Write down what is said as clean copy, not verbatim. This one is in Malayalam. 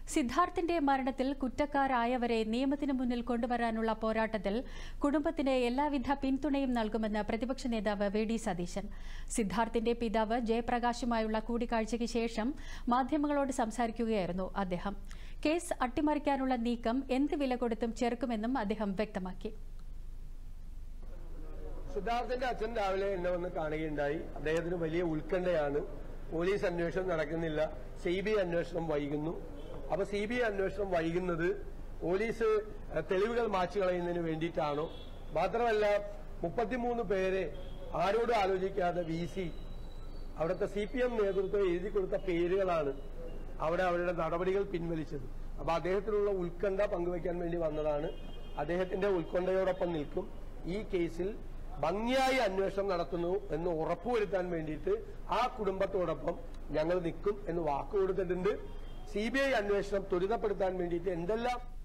സിദ്ധാർത്ഥിന്റെ മരണത്തിൽ കുറ്റക്കാരായവരെ നിയമത്തിന് മുന്നിൽ കൊണ്ടുവരാനുള്ള പോരാട്ടത്തിൽ കുടുംബത്തിന് എല്ലാവിധ പിന്തുണയും നൽകുമെന്ന് പ്രതിപക്ഷ നേതാവ് വി.ഡി. സതീശൻ. സിദ്ധാർത്ഥിന്റെ പിതാവ് ജയപ്രകാശുമായുള്ള കൂടിക്കാഴ്ചയ്ക്ക് ശേഷം മാധ്യമങ്ങളോട് സംസാരിക്കുകയായിരുന്നു അദ്ദേഹം. കേസ് അട്ടിമറിക്കാനുള്ള നീക്കം എന്ത് വില കൊടുത്തും ചെറുക്കുമെന്നും അദ്ദേഹം വ്യക്തമാക്കി. സിദ്ധാർത്ഥിന്റെ അച്ഛൻ രാവിലെ എന്നെ വന്ന് കാണുകയുണ്ടായി. അദ്ദേഹത്തിന് വലിയ ഉത്കണ്ഠയാണ്. പോലീസ് അന്വേഷണം നടക്കുന്നില്ല, CBI അന്വേഷണം വൈകുന്നു. അപ്പൊ CBI അന്വേഷണം വൈകുന്നത് പോലീസ് തെളിവുകൾ മാച്ചു കളയുന്നതിന് വേണ്ടിയിട്ടാണോ? മാത്രമല്ല 33 പേരെ ആരോടും ആലോചിക്കാതെ VC അവിടുത്തെ CPM നേതൃത്വം എഴുതി കൊടുത്ത പേരുകളാണ് അവരുടെ നടപടികൾ പിൻവലിച്ചത്. അപ്പൊ അദ്ദേഹത്തിനുള്ള ഉത്കണ്ഠ പങ്കുവയ്ക്കാൻ വേണ്ടി വന്നതാണ്. അദ്ദേഹത്തിന്റെ ഉത്കണ്ഠയോടൊപ്പം നിൽക്കും. ഈ കേസിൽ ഭംഗിയായി അന്വേഷണം നടത്തുന്നു എന്ന് ഉറപ്പുവരുത്താൻ വേണ്ടിയിട്ട് ആ കുടുംബത്തോടൊപ്പം ഞങ്ങൾ നിൽക്കും എന്ന് വാക്കുകൊടുത്തിട്ടുണ്ട്. CBI അന്വേഷണം ത്വരിതപ്പെടുത്താൻ വേണ്ടിയിട്ട് എന്തെല്ലാം